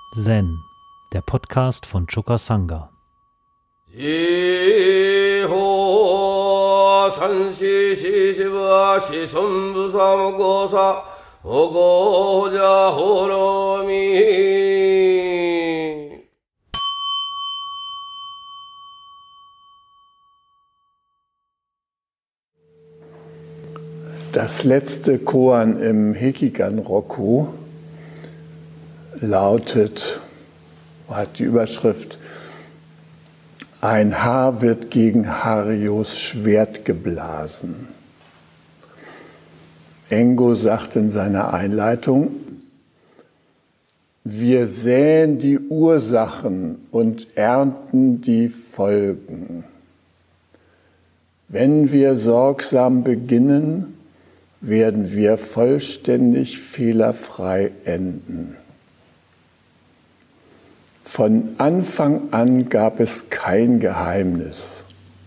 Zen, der Podcast von Choka Sangha. Das letzte Koan im Hekigan-Roku hat die Überschrift: Ein Haar wird gegen Harios Schwert geblasen. Engo sagt in seiner Einleitung: Wir säen die Ursachen und ernten die Folgen. Wenn wir sorgsam beginnen, werden wir vollständig fehlerfrei enden. Von Anfang an gab es kein Geheimnis.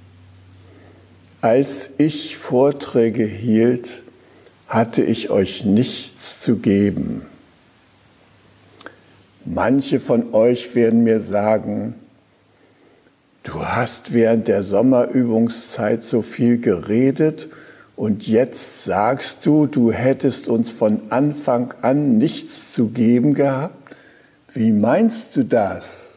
Als ich Vorträge hielt, hatte ich euch nichts zu geben. Manche von euch werden mir sagen: Du hast während der Sommerübungszeit so viel geredet und jetzt sagst du, du hättest uns von Anfang an nichts zu geben gehabt? Wie meinst du das?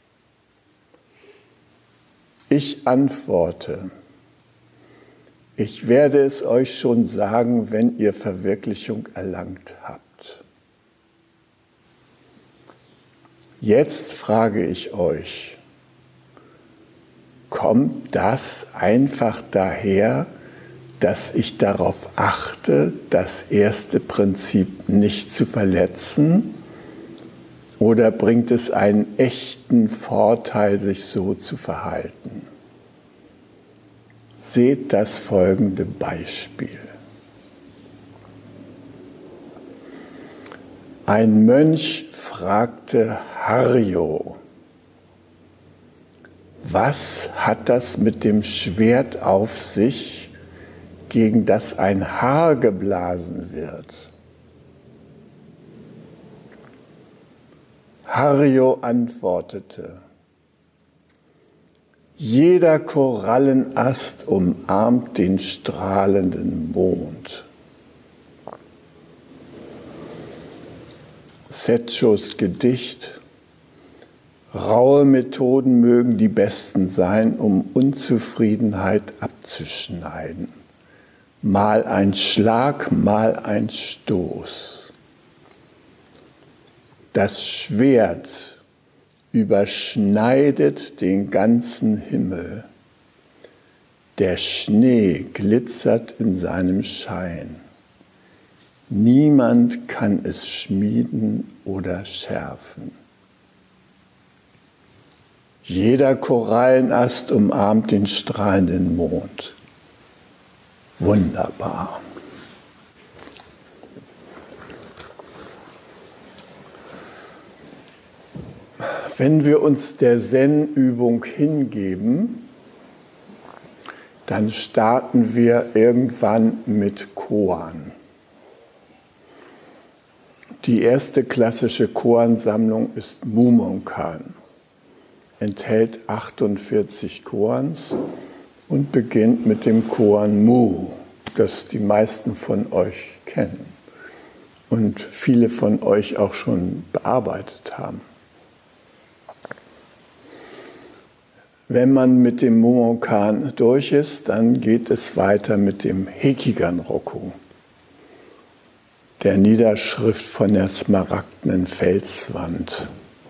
Ich antworte: Ich werde es euch schon sagen, wenn ihr Verwirklichung erlangt habt. Jetzt frage ich euch: Kommt das einfach daher, dass ich darauf achte, das erste Prinzip nicht zu verletzen? Oder bringt es einen echten Vorteil, sich so zu verhalten? Seht das folgende Beispiel. Ein Mönch fragte Hario: Was hat das mit dem Schwert auf sich, gegen das ein Haar geblasen wird? Hario antwortete: Jeder Korallenast umarmt den strahlenden Mond. Setchos Gedicht: Raue Methoden mögen die besten sein, um Unzufriedenheit abzuschneiden. Mal ein Schlag, mal ein Stoß. Das Schwert überschneidet den ganzen Himmel. Der Schnee glitzert in seinem Schein. Niemand kann es schmieden oder schärfen. Jeder Korallenast umarmt den strahlenden Mond. Wunderbar. Wenn wir uns der Zen-Übung hingeben, dann starten wir irgendwann mit Koan. Die erste klassische Koansammlung ist Mumonkan, enthält 48 Koans und beginnt mit dem Koan Mu, das die meisten von euch kennen und viele von euch auch schon bearbeitet haben. Wenn man mit dem Mumonkan durch ist, dann geht es weiter mit dem Hekigan-Roku, der Niederschrift von der smaragdenen Felswand,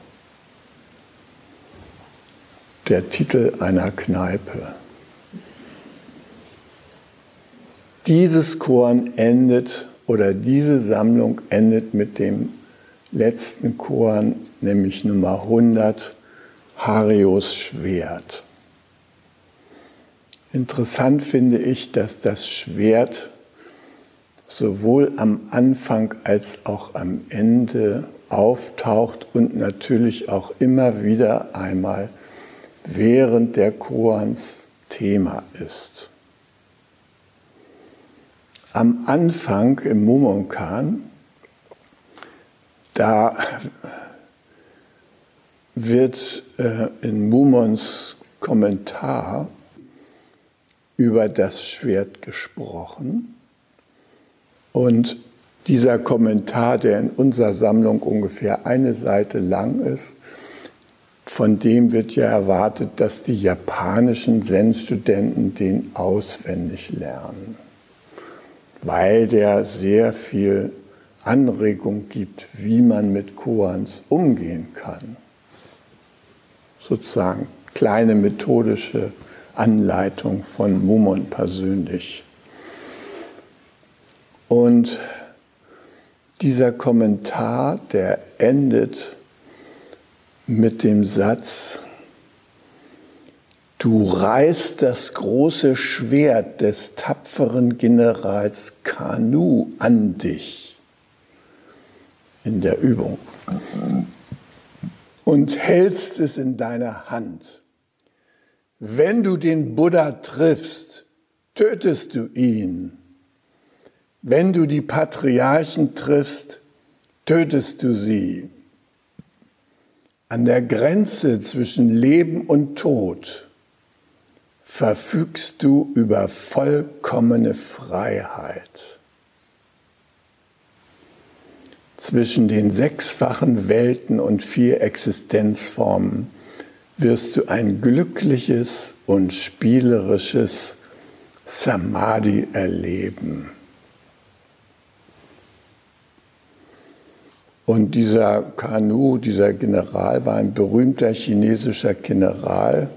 der Titel einer Kneipe. Dieses Koan endet, oder diese Sammlung endet mit dem letzten Koan, nämlich Nummer 100, Harios Schwert. Interessant finde ich, dass das Schwert sowohl am Anfang als auch am Ende auftaucht und natürlich auch immer wieder einmal während der Koans Thema ist. Am Anfang im Mumonkan, da wird in Mumons Kommentar über das Schwert gesprochen. Und dieser Kommentar, der in unserer Sammlung ungefähr eine Seite lang ist, von dem wird ja erwartet, dass die japanischen Zen-Studenten den auswendig lernen, weil der sehr viel Anregung gibt, wie man mit Koans umgehen kann. Sozusagen kleine methodische Anleitung von Mumon persönlich. Und dieser Kommentar, der endet mit dem Satz: Du reißt das große Schwert des tapferen Generals Kanu an dich in der Übung und hältst es in deiner Hand. Wenn du den Buddha triffst, tötest du ihn. Wenn du die Patriarchen triffst, tötest du sie. An der Grenze zwischen Leben und Tod verfügst du über vollkommene Freiheit. Zwischen den sechsfachen Welten und 4 Existenzformen wirst du ein glückliches und spielerisches Samadhi erleben. Und dieser Kanu, dieser General, war ein berühmter chinesischer General,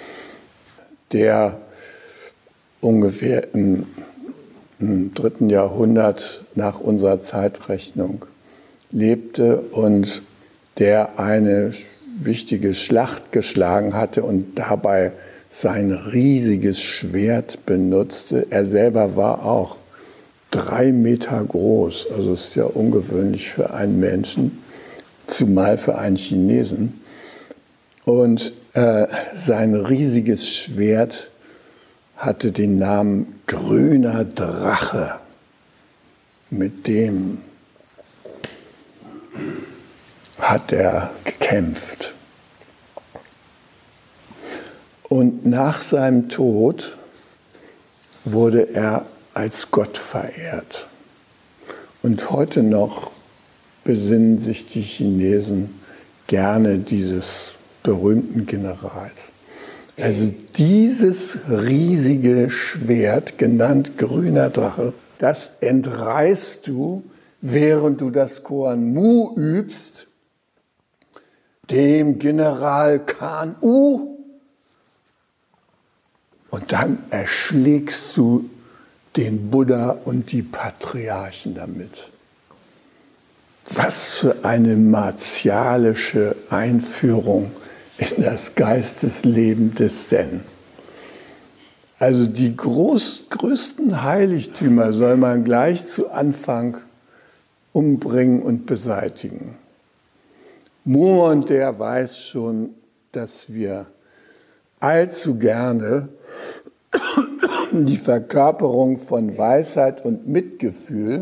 der ungefähr im 3. Jahrhundert nach unserer Zeitrechnung lebte und der eine wichtige Schlacht geschlagen hatte und dabei sein riesiges Schwert benutzte. Er selber war auch 3 Meter groß, also ist ja ungewöhnlich für einen Menschen, zumal für einen Chinesen. Und sein riesiges Schwert hatte den Namen Grüner Drache. Mit dem hat er gekämpft. Und nach seinem Tod wurde er als Gott verehrt. Und heute noch besinnen sich die Chinesen gerne dieses berühmten Generals. Also dieses riesige Schwert, genannt Grüner Drache, das entreißt du, während du das Koan Mu übst, dem General Kanu, und dann erschlägst du den Buddha und die Patriarchen damit. Was für eine martialische Einführung in das Geistesleben des Zen. Also die größten Heiligtümer soll man gleich zu Anfang umbringen und beseitigen. Mumon, der weiß schon, dass wir allzu gerne die Verkörperung von Weisheit und Mitgefühl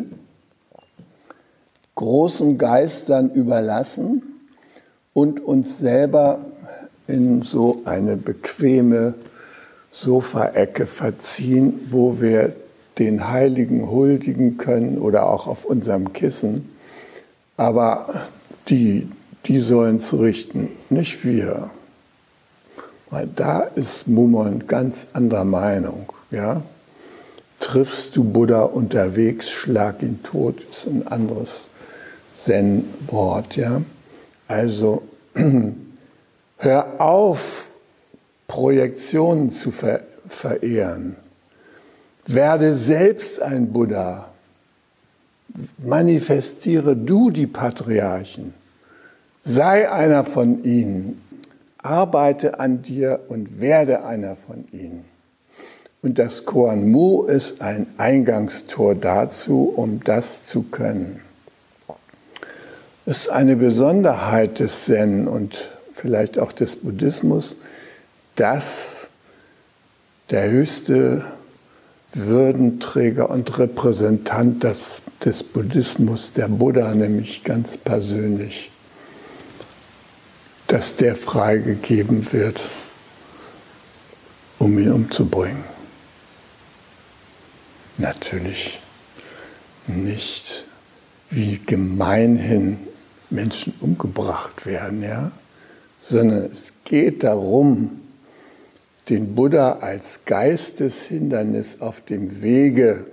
großen Geistern überlassen und uns selber in so eine bequeme Sofaecke verziehen, wo wir den Heiligen huldigen können oder auch auf unserem Kissen. Aber die sollen es richten, nicht wir. Weil da ist Mumon ganz anderer Meinung. Ja? Triffst du Buddha unterwegs, schlag ihn tot, ist ein anderes Zen-Wort. Ja? Also hör auf, Projektionen zu verehren. Werde selbst ein Buddha. Manifestiere du die Patriarchen. Sei einer von ihnen. Arbeite an dir und werde einer von ihnen. Und das Koan Mu ist ein Eingangstor dazu, um das zu können. Es ist eine Besonderheit des Zen und vielleicht auch des Buddhismus, dass der höchste Würdenträger und Repräsentant des Buddhismus, der Buddha nämlich ganz persönlich, dass der freigegeben wird, um ihn umzubringen. Natürlich nicht, wie gemeinhin Menschen umgebracht werden, ja? Sondern es geht darum, den Buddha als Geisteshindernis auf dem Wege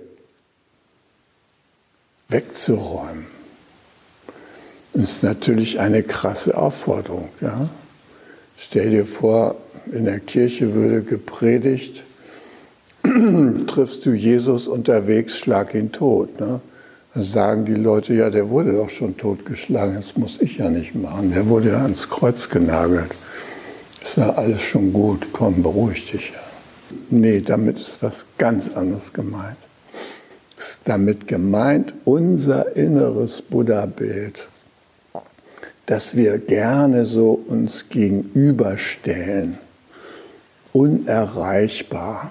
wegzuräumen. Das ist natürlich eine krasse Aufforderung. Ja? Stell dir vor, in der Kirche würde gepredigt, triffst du Jesus unterwegs, schlag ihn tot. Ne? Dann sagen die Leute, ja, der wurde doch schon totgeschlagen, das muss ich ja nicht machen. Der wurde ja ans Kreuz genagelt. Ist ja alles schon gut, komm, beruhig dich. Ja. Nee, damit ist was ganz anderes gemeint. Ist damit gemeint unser inneres Buddha-Bild, das wir gerne so uns gegenüberstellen, unerreichbar.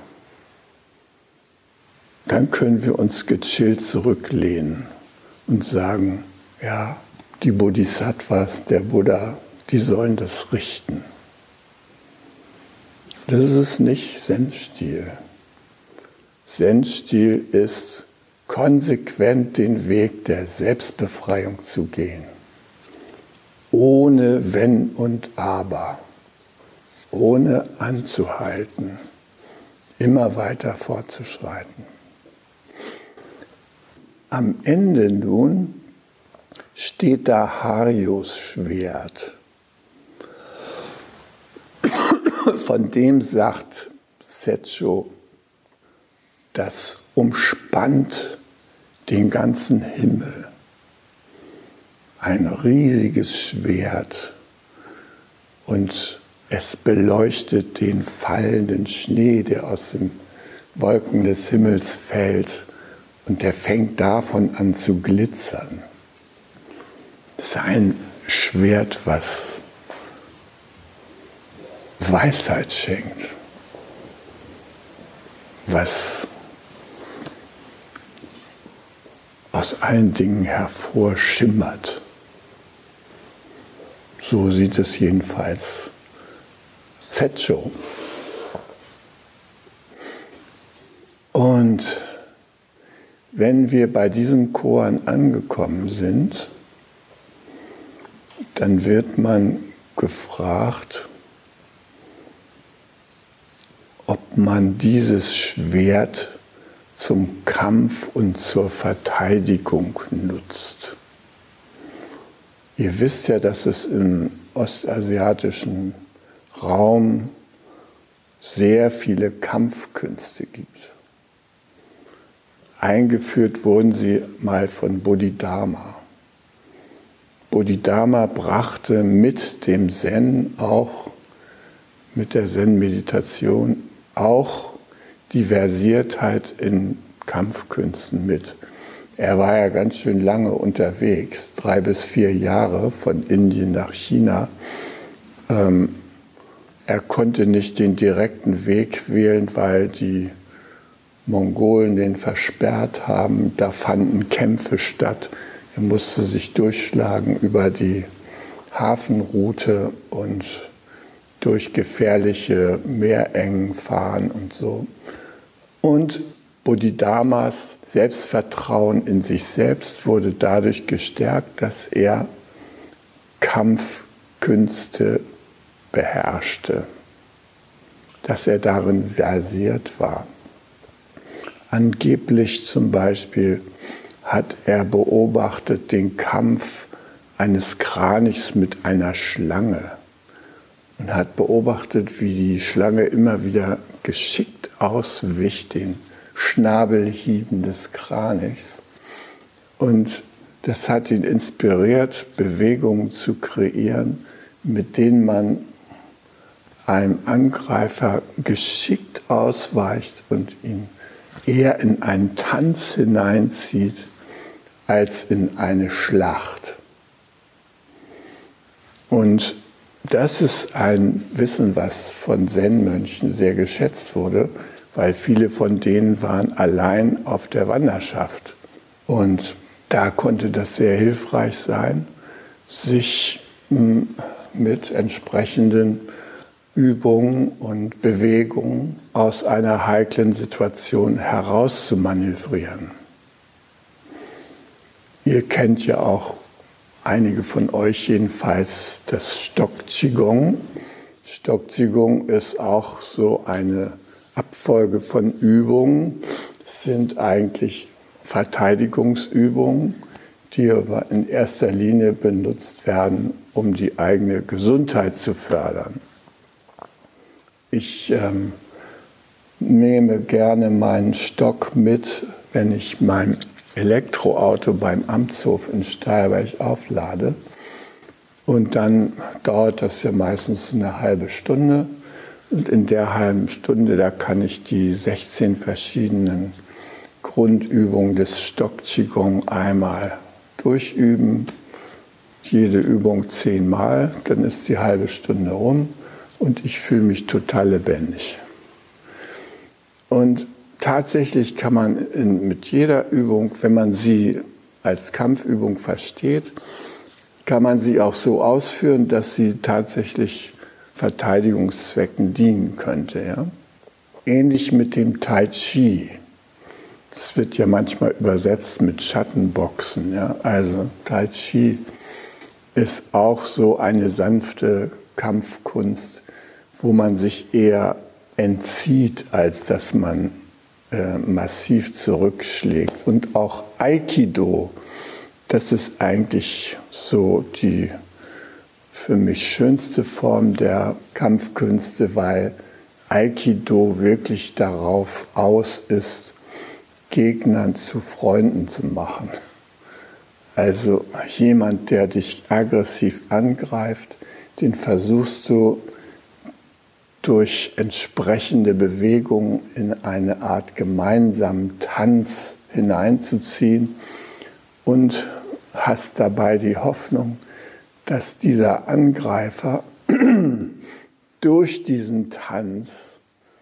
Dann können wir uns gechillt zurücklehnen und sagen, ja, die Bodhisattvas, der Buddha, die sollen das richten. Das ist nicht Zen-Stil. Zen-Stil ist, konsequent den Weg der Selbstbefreiung zu gehen. Ohne Wenn und Aber. Ohne anzuhalten. Immer weiter fortzuschreiten. Am Ende nun steht da Haryos Schwert. Von dem sagt Setcho, das umspannt den ganzen Himmel. Ein riesiges Schwert und es beleuchtet den fallenden Schnee, der aus den Wolken des Himmels fällt. Und der fängt davon an zu glitzern. Das ist ein Schwert, was Weisheit schenkt, was aus allen Dingen hervorschimmert. So sieht es jedenfalls Setcho. Und wenn wir bei diesem Koan angekommen sind, dann wird man gefragt, ob man dieses Schwert zum Kampf und zur Verteidigung nutzt. Ihr wisst ja, dass es im ostasiatischen Raum sehr viele Kampfkünste gibt. Eingeführt wurden sie mal von Bodhidharma. Bodhidharma brachte mit dem Zen auch, mit der Zen-Meditation, auch die Versiertheit in Kampfkünsten mit. Er war ja ganz schön lange unterwegs, 3 bis 4 Jahre von Indien nach China. Er konnte nicht den direkten Weg wählen, weil die Mongolen den versperrt haben. Da fanden Kämpfe statt. Er musste sich durchschlagen über die Hafenroute und durch gefährliche Meerengen fahren und so. Und Bodhidharmas Selbstvertrauen in sich selbst wurde dadurch gestärkt, dass er Kampfkünste beherrschte, dass er darin versiert war. Angeblich zum Beispiel hat er beobachtet den Kampf eines Kranichs mit einer Schlange und hat beobachtet, wie die Schlange immer wieder geschickt auswicht den Schnabelhieben des Kranichs. Und das hat ihn inspiriert, Bewegungen zu kreieren, mit denen man einem Angreifer geschickt ausweicht und ihn eher in einen Tanz hineinzieht, als in eine Schlacht. Und das ist ein Wissen, was von Zen-Mönchen sehr geschätzt wurde, weil viele von denen waren allein auf der Wanderschaft. Und da konnte das sehr hilfreich sein, sich mit entsprechenden Übungen und Bewegungen aus einer heiklen Situation heraus zu manövrieren. Ihr kennt ja auch, einige von euch jedenfalls, das Stock Qigong. Stock Qigong ist auch so eine Abfolge von Übungen. Es sind eigentlich Verteidigungsübungen, die aber in erster Linie benutzt werden, um die eigene Gesundheit zu fördern. Ich nehme gerne meinen Stock mit, wenn ich mein Elektroauto beim Amtshof in Steierberg auflade. Und dann dauert das ja meistens eine halbe Stunde. Und in der halben Stunde, da kann ich die 16 verschiedenen Grundübungen des Stock Qigong einmal durchüben. Jede Übung 10 Mal, dann ist die halbe Stunde rum und ich fühle mich total lebendig. Und tatsächlich kann man mit jeder Übung, wenn man sie als Kampfübung versteht, kann man sie auch so ausführen, dass sie tatsächlich Verteidigungszwecken dienen könnte. Ja? Ähnlich mit dem Tai Chi. Das wird ja manchmal übersetzt mit Schattenboxen. Ja? Also Tai Chi ist auch so eine sanfte Kampfkunst, wo man sich eher entzieht, als dass man massiv zurückschlägt. Und auch Aikido, das ist eigentlich so die für mich schönste Form der Kampfkünste, weil Aikido wirklich darauf aus ist, Gegnern zu Freunden zu machen. Also jemand, der dich aggressiv angreift, den versuchst du durch entsprechende Bewegungen in eine Art gemeinsamen Tanz hineinzuziehen und hast dabei die Hoffnung, dass dieser Angreifer durch diesen Tanz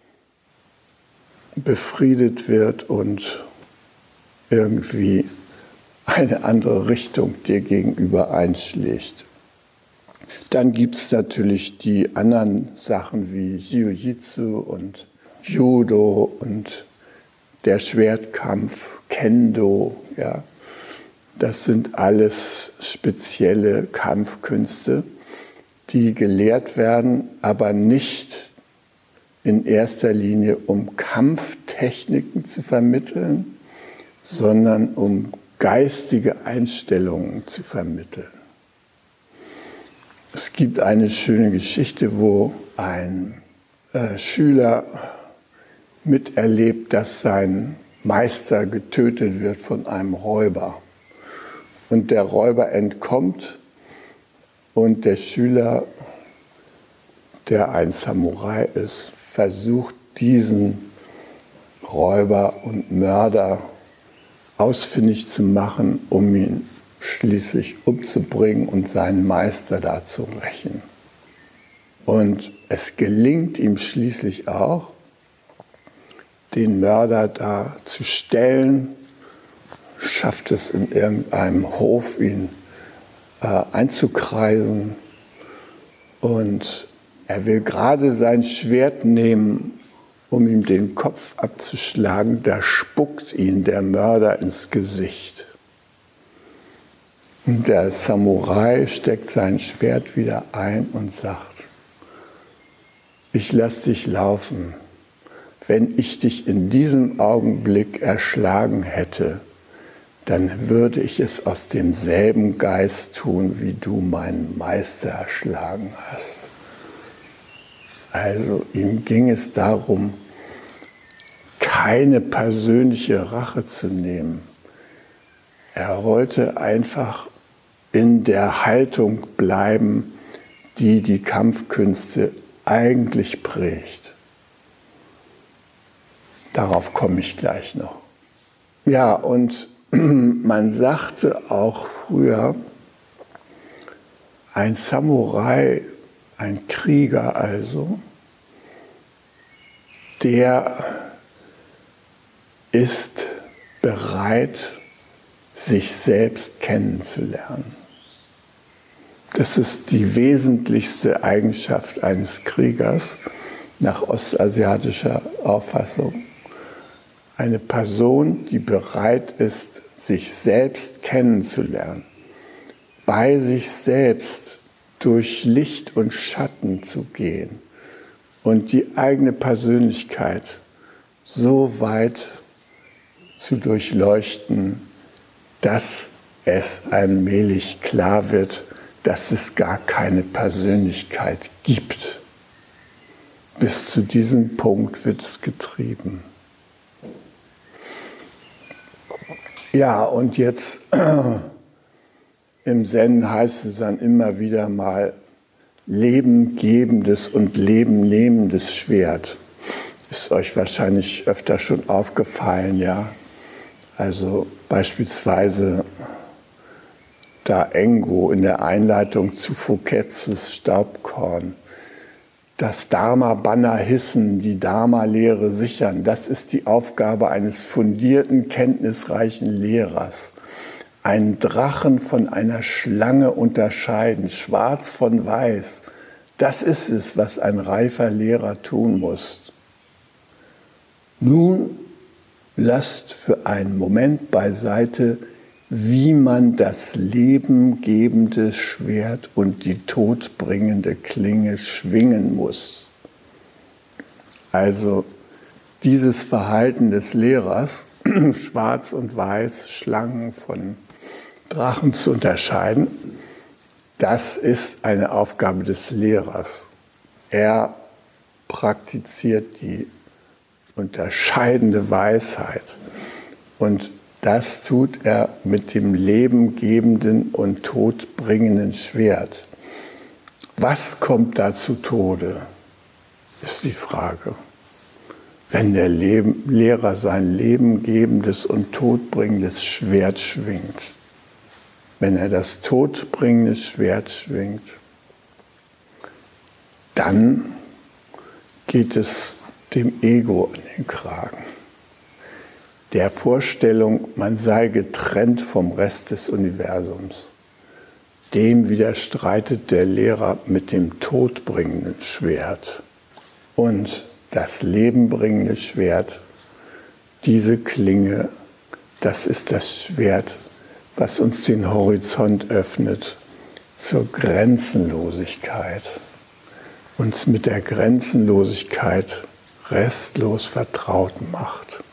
befriedet wird und irgendwie eine andere Richtung dir gegenüber einschlägt. Dann gibt es natürlich die anderen Sachen wie Jiu-Jitsu und Judo und der Schwertkampf, Kendo. Ja. Das sind alles spezielle Kampfkünste, die gelehrt werden, aber nicht in erster Linie, um Kampftechniken zu vermitteln, sondern um geistige Einstellungen zu vermitteln. Es gibt eine schöne Geschichte, wo ein Schüler miterlebt, dass sein Meister getötet wird von einem Räuber. Und der Räuber entkommt und der Schüler, der ein Samurai ist, versucht, diesen Räuber und Mörder ausfindig zu machen, um ihn schließlich umzubringen und seinen Meister da zu rächen. Und es gelingt ihm schließlich auch, den Mörder da zu stellen, schafft es in irgendeinem Hof, ihn einzukreisen. Und er will gerade sein Schwert nehmen, um ihm den Kopf abzuschlagen, da spuckt ihn der Mörder ins Gesicht. Und der Samurai steckt sein Schwert wieder ein und sagt: Ich lass dich laufen. Wenn ich dich in diesem Augenblick erschlagen hätte, dann würde ich es aus demselben Geist tun, wie du meinen Meister erschlagen hast. Also ihm ging es darum, keine persönliche Rache zu nehmen. Er wollte einfach in der Haltung bleiben, die die Kampfkünste eigentlich prägt. Darauf komme ich gleich noch. Ja, und man sagte auch früher, ein Samurai, ein Krieger also, der ist bereit, sich selbst kennenzulernen. Das ist die wesentlichste Eigenschaft eines Kriegers nach ostasiatischer Auffassung. Eine Person, die bereit ist, sich selbst kennenzulernen, bei sich selbst durch Licht und Schatten zu gehen und die eigene Persönlichkeit so weit zu durchleuchten, dass es allmählich klar wird, dass es gar keine Persönlichkeit gibt. Bis zu diesem Punkt wird es getrieben. Ja, und jetzt im Zen heißt es dann immer wieder mal lebengebendes und lebennehmendes Schwert. Ist euch wahrscheinlich öfter schon aufgefallen, ja. Also beispielsweise da Engo in der Einleitung zu Fouquets Staubkorn. Das Dharma-Banner hissen, die Dharma-Lehre sichern. Das ist die Aufgabe eines fundierten, kenntnisreichen Lehrers. Einen Drachen von einer Schlange unterscheiden, schwarz von weiß. Das ist es, was ein reifer Lehrer tun muss. Nun lasst für einen Moment beiseite, wie man das lebengebende Schwert und die todbringende Klinge schwingen muss. Also dieses Verhalten des Lehrers, schwarz und weiß, Schlangen von Drachen zu unterscheiden, das ist eine Aufgabe des Lehrers. Er praktiziert die unterscheidende Weisheit und das tut er mit dem lebengebenden und todbringenden Schwert. Was kommt da zu Tode, ist die Frage. Wenn der Lehrer sein lebengebendes und todbringendes Schwert schwingt. Wenn er das todbringende Schwert schwingt, dann geht es dem Ego in den Kragen. Der Vorstellung, man sei getrennt vom Rest des Universums. Dem widerstreitet der Lehrer mit dem todbringenden Schwert. Und das lebenbringende Schwert, diese Klinge, das ist das Schwert, was uns den Horizont öffnet zur Grenzenlosigkeit. Uns mit der Grenzenlosigkeit restlos vertraut macht.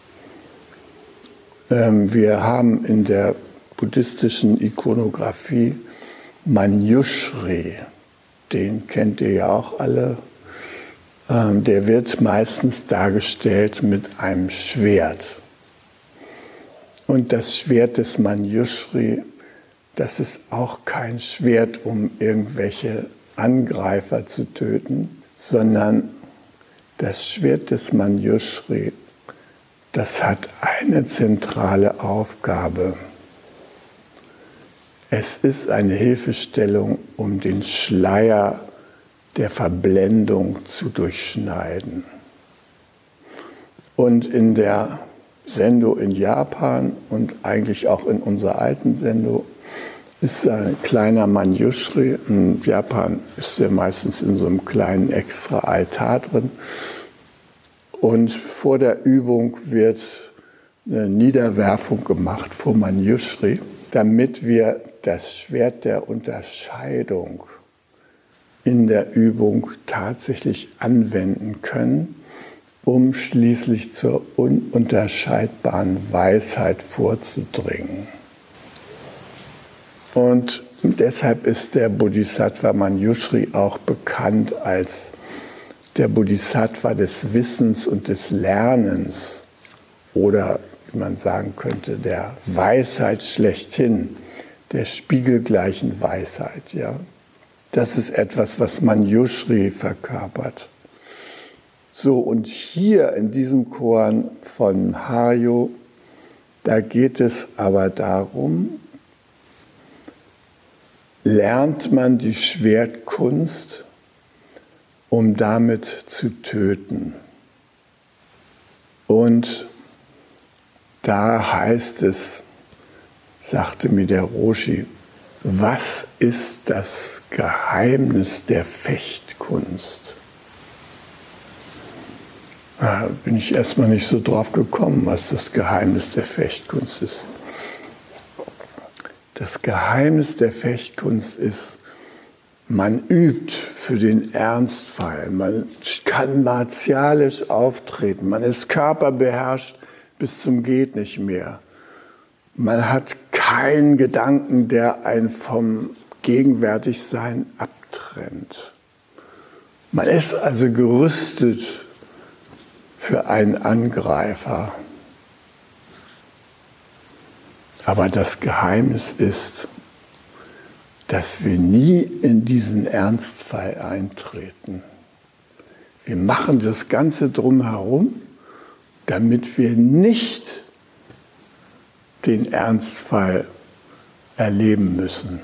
Wir haben in der buddhistischen Ikonographie Manjushri, den kennt ihr ja auch alle. Der wird meistens dargestellt mit einem Schwert. Und das Schwert des Manjushri, das ist auch kein Schwert, um irgendwelche Angreifer zu töten, sondern das Schwert des Manjushri, das hat eine zentrale Aufgabe. Es ist eine Hilfestellung, um den Schleier der Verblendung zu durchschneiden. Und in der Sendo in Japan und eigentlich auch in unserer alten Sendo ist ein kleiner Manjushri. In Japan ist er meistens in so einem kleinen extra Altar drin. Und vor der Übung wird eine Niederwerfung gemacht vor Manjushri, damit wir das Schwert der Unterscheidung in der Übung tatsächlich anwenden können, um schließlich zur ununterscheidbaren Weisheit vorzudringen. Und deshalb ist der Bodhisattva Manjushri auch bekannt als der Bodhisattva des Wissens und des Lernens oder, wie man sagen könnte, der Weisheit schlechthin, der spiegelgleichen Weisheit. Ja? Das ist etwas, was Manjushri verkörpert. So, und hier in diesem Koan von Harjo, da geht es aber darum, lernt man die Schwertkunst, um damit zu töten. Und da heißt es, sagte mir der Roshi, Was ist das Geheimnis der Fechtkunst? Da bin ich erstmal nicht so drauf gekommen, was das Geheimnis der Fechtkunst ist. Das Geheimnis der Fechtkunst ist, man übt für den Ernstfall, man kann martialisch auftreten, man ist körperbeherrscht bis zum geht nicht mehr. Man hat keinen Gedanken, der einen vom Gegenwärtigsein abtrennt. Man ist also gerüstet für einen Angreifer. Aber das Geheimnis ist, dass wir nie in diesen Ernstfall eintreten. Wir machen das Ganze drumherum, damit wir nicht den Ernstfall erleben müssen.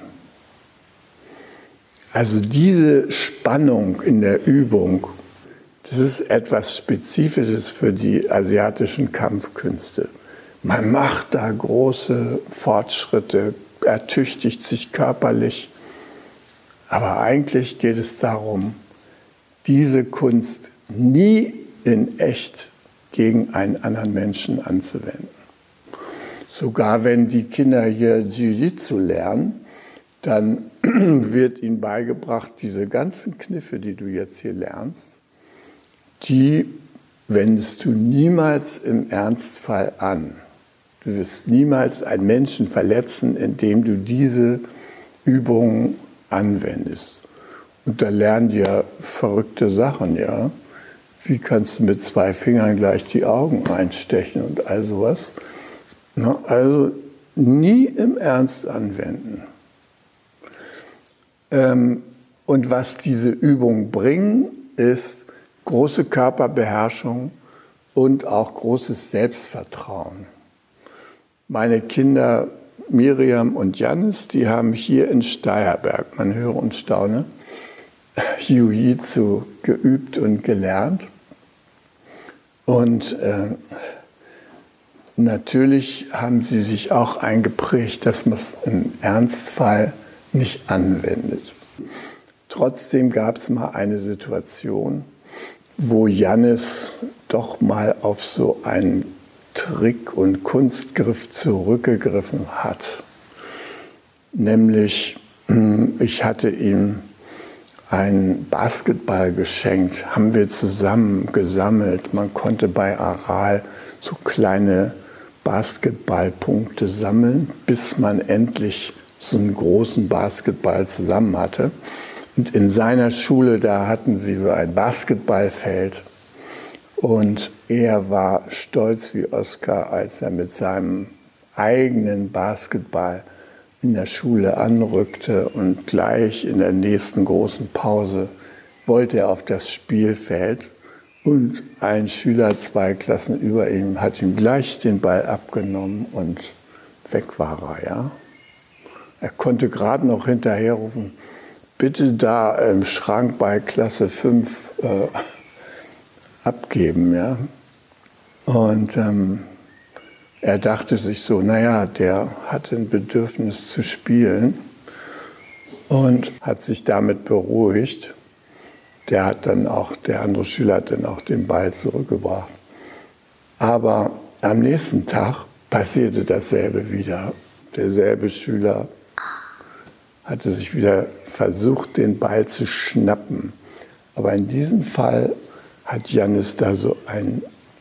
Also diese Spannung in der Übung, das ist etwas Spezifisches für die asiatischen Kampfkünste. Man macht da große Fortschritte, ertüchtigt sich körperlich. Aber eigentlich geht es darum, diese Kunst nie in echt gegen einen anderen Menschen anzuwenden. Sogar wenn die Kinder hier Jiu-Jitsu lernen, dann wird ihnen beigebracht, diese ganzen Kniffe, die du jetzt hier lernst, die wendest du niemals im Ernstfall an. Du wirst niemals einen Menschen verletzen, indem du diese Übungen anwendest. Und da lernen die ja verrückte Sachen, ja. Wie kannst du mit 2 Fingern gleich die Augen einstechen und all sowas? Na, also nie im Ernst anwenden. Und was diese Übungen bringen, ist große Körperbeherrschung und auch großes Selbstvertrauen. Meine Kinder Miriam und Jannis, die haben hier in Steyerberg, man höre und staune, Jiu-Jitsu geübt und gelernt. Und natürlich haben sie sich auch eingeprägt, dass man es im Ernstfall nicht anwendet. Trotzdem gab es mal eine Situation, wo Jannis doch mal auf so einen Trick und Kunstgriff zurückgegriffen hat. Nämlich, ich hatte ihm einen Basketball geschenkt, haben wir zusammen gesammelt. Man konnte bei Aral so kleine Basketballpunkte sammeln, bis man endlich so einen großen Basketball zusammen hatte. Und in seiner Schule, da hatten sie so ein Basketballfeld. Und er war stolz wie Oskar, als er mit seinem eigenen Basketball in der Schule anrückte und gleich in der nächsten großen Pause wollte er auf das Spielfeld. Und ein Schüler 2 Klassen über ihm hat ihm gleich den Ball abgenommen und weg war er. Ja? Er konnte gerade noch hinterherrufen, bitte da im Schrank bei Klasse 5 abgeben. Ja? Und er dachte sich so, naja, der hatte ein Bedürfnis zu spielen und hat sich damit beruhigt. Der andere Schüler hat dann auch den Ball zurückgebracht. Aber am nächsten Tag passierte dasselbe wieder. Derselbe Schüler hatte sich wieder versucht, den Ball zu schnappen. Aber in diesem Fall hat Jannis da so einen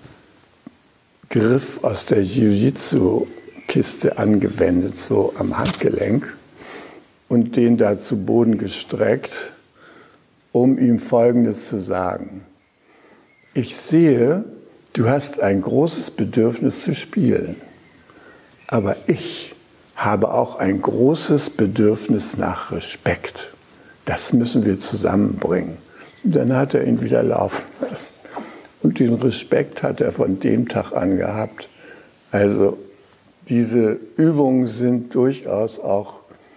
Griff aus der Jiu-Jitsu-Kiste angewendet, so am Handgelenk, und den da zu Boden gestreckt, um ihm Folgendes zu sagen. Ich sehe, du hast ein großes Bedürfnis zu spielen, aber ich habe auch ein großes Bedürfnis nach Respekt. Das müssen wir zusammenbringen. Und dann hat er ihn wieder laufen lassen. Und den Respekt hat er von dem Tag an gehabt. Also diese Übungen sind durchaus auch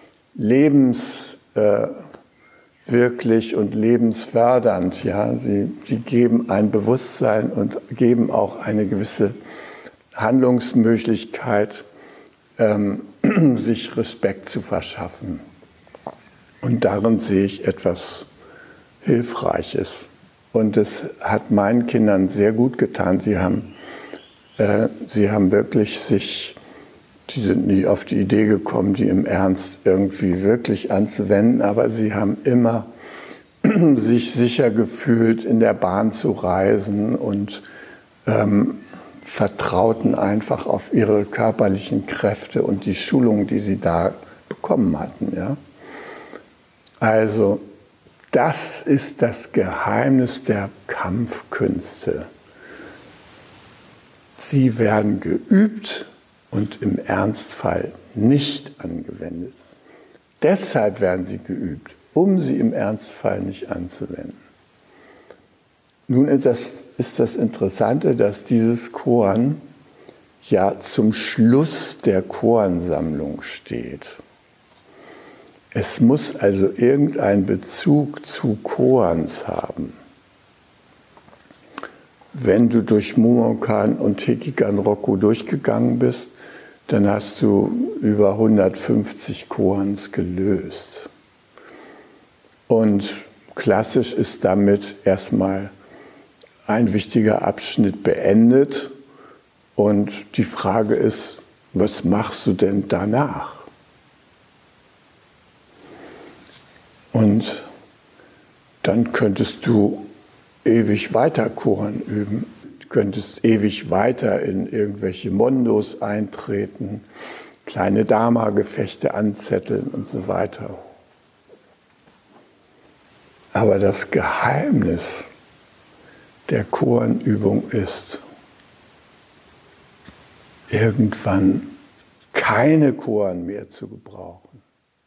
lebenswirklich und lebensfördernd. Ja? Sie geben ein Bewusstsein und geben auch eine gewisse Handlungsmöglichkeit, sich Respekt zu verschaffen. Und darin sehe ich etwas Hilfreiches. Und es hat meinen Kindern sehr gut getan. Sie haben wirklich die sind nie auf die Idee gekommen, die im Ernst irgendwie wirklich anzuwenden, aber sie haben immer sich sicher gefühlt, in der Bahn zu reisen und vertrauten einfach auf ihre körperlichen Kräfte und die Schulung, die sie da bekommen hatten. Ja? Also das ist das Geheimnis der Kampfkünste. Sie werden geübt und im Ernstfall nicht angewendet. Deshalb werden sie geübt, um sie im Ernstfall nicht anzuwenden. Nun ist das Interessante, dass dieses Koan ja zum Schluss der Koansammlung steht. Es muss also irgendeinen Bezug zu Koans haben. Wenn du durch Mumonkan und Hekigan-Roku durchgegangen bist, dann hast du über 150 Koans gelöst. Und klassisch ist damit erstmal ein wichtiger Abschnitt beendet. Und die Frage ist, was machst du denn danach? Und dann könntest du ewig weiter Koan üben. Du könntest ewig weiter in irgendwelche Mondos eintreten, kleine Dharma-Gefechte anzetteln und so weiter. Aber das Geheimnis der Koanübung ist, irgendwann keine Koan mehr zu gebrauchen.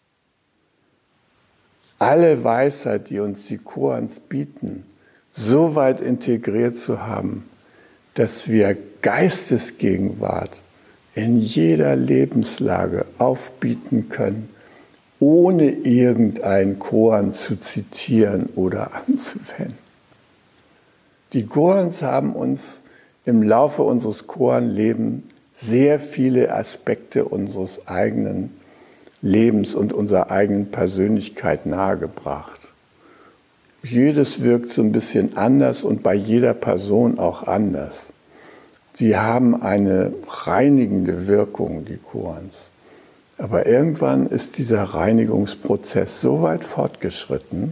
Alle Weisheit, die uns die Koans bieten, so weit integriert zu haben, dass wir Geistesgegenwart in jeder Lebenslage aufbieten können, ohne irgendein Koan zu zitieren oder anzuwenden. Die Koans haben uns im Laufe unseres Koanlebens sehr viele Aspekte unseres eigenen Lebens und unserer eigenen Persönlichkeit nahegebracht. Jedes wirkt so ein bisschen anders und bei jeder Person auch anders. Sie haben eine reinigende Wirkung, die Koans. Aber irgendwann ist dieser Reinigungsprozess so weit fortgeschritten,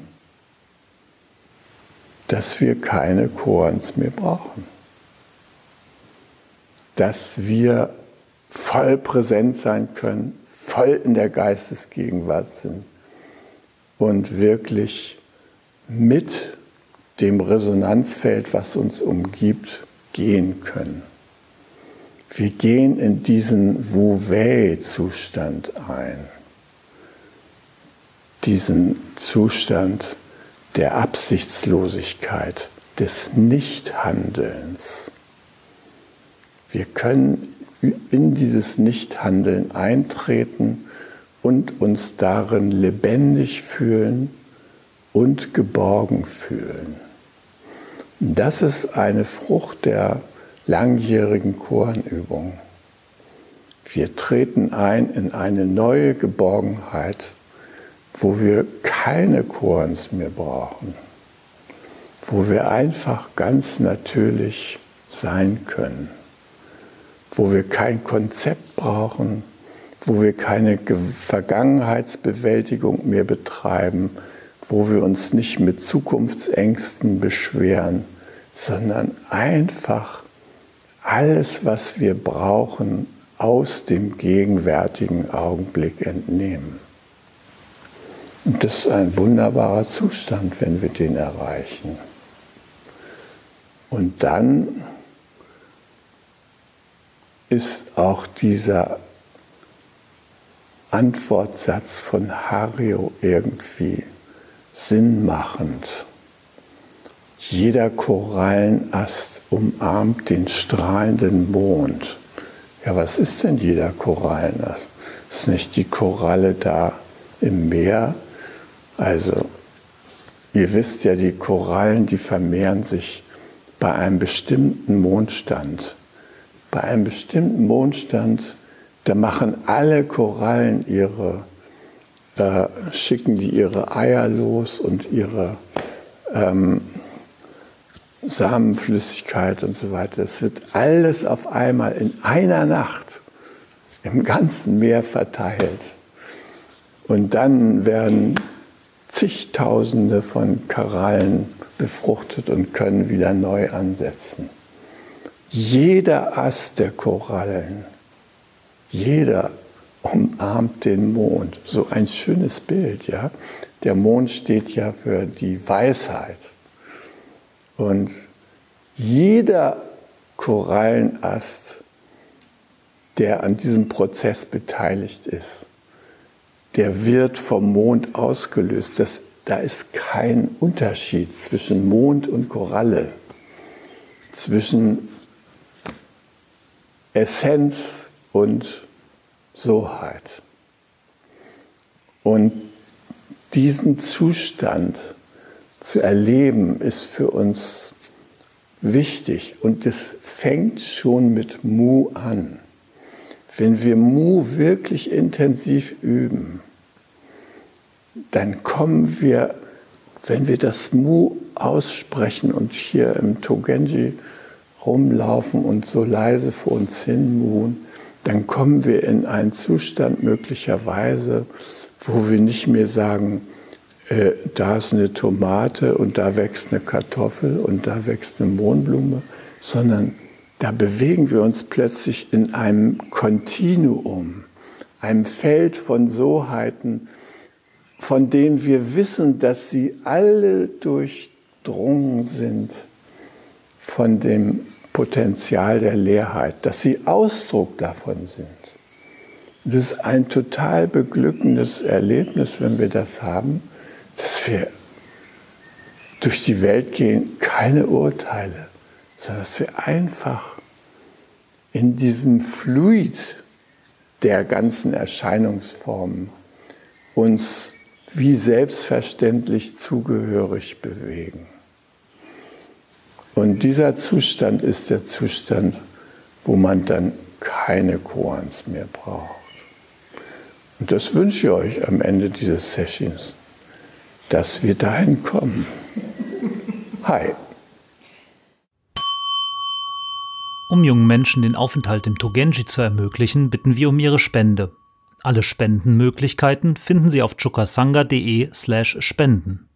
dass wir keine Koans mehr brauchen. Dass wir voll präsent sein können, voll in der Geistesgegenwart sind und wirklich mit dem Resonanzfeld, was uns umgibt, gehen können. Wir gehen in diesen Wu-Wei-Zustand ein. Diesen Zustand der Absichtslosigkeit, des Nichthandelns. Wir können in dieses Nichthandeln eintreten und uns darin lebendig fühlen und geborgen fühlen. Das ist eine Frucht der langjährigen Koanübung. Wir treten ein in eine neue Geborgenheit, wo wir keine Koans mehr brauchen, wo wir einfach ganz natürlich sein können, wo wir kein Konzept brauchen, wo wir keine Vergangenheitsbewältigung mehr betreiben, wo wir uns nicht mit Zukunftsängsten beschweren, sondern einfach alles, was wir brauchen, aus dem gegenwärtigen Augenblick entnehmen. Und das ist ein wunderbarer Zustand, wenn wir den erreichen. Und dann ist auch dieser Antwortsatz von Hario irgendwie sinnmachend. Jeder Korallenast umarmt den strahlenden Mond. Ja, was ist denn jeder Korallenast? Ist nicht die Koralle da im Meer? Also, ihr wisst ja, die Korallen, die vermehren sich bei einem bestimmten Mondstand. Bei einem bestimmten Mondstand Da machen alle Korallen schicken die ihre Eier los und ihre Samenflüssigkeit und so weiter. Es wird alles auf einmal in einer Nacht im ganzen Meer verteilt. Und dann werden zigtausende von Korallen befruchtet und können wieder neu ansetzen. Jeder Ast der Korallen, jeder umarmt den Mond. So ein schönes Bild, ja. Der Mond steht ja für die Weisheit. Und jeder Korallenast, der an diesem Prozess beteiligt ist, der wird vom Mond ausgelöst. Da ist kein Unterschied zwischen Mond und Koralle, zwischen Essenz und Soheit. Und diesen Zustand zu erleben, ist für uns wichtig. Und das fängt schon mit Mu an. Wenn wir Mu wirklich intensiv üben, dann kommen wir, wenn wir das Mu aussprechen und hier im Togenji rumlaufen und so leise vor uns hin muhen, dann kommen wir in einen Zustand möglicherweise, wo wir nicht mehr sagen, da ist eine Tomate und da wächst eine Kartoffel und da wächst eine Mohnblume, sondern da bewegen wir uns plötzlich in einem Kontinuum, einem Feld von Soheiten, von denen wir wissen, dass sie alle durchdrungen sind von dem Potenzial der Leerheit, dass sie Ausdruck davon sind. Und das ist ein total beglückendes Erlebnis, wenn wir das haben, dass wir durch die Welt gehen, keine Urteile, sondern dass wir einfach in diesem Fluid der ganzen Erscheinungsformen uns wie selbstverständlich zugehörig bewegen. Und dieser Zustand ist der Zustand, wo man dann keine Koans mehr braucht. Und das wünsche ich euch am Ende dieses Sessions, dass wir dahin kommen. Hi. Um jungen Menschen den Aufenthalt im Togenji zu ermöglichen, bitten wir um ihre Spende. Alle Spendenmöglichkeiten finden Sie auf chukasanga.de/spenden.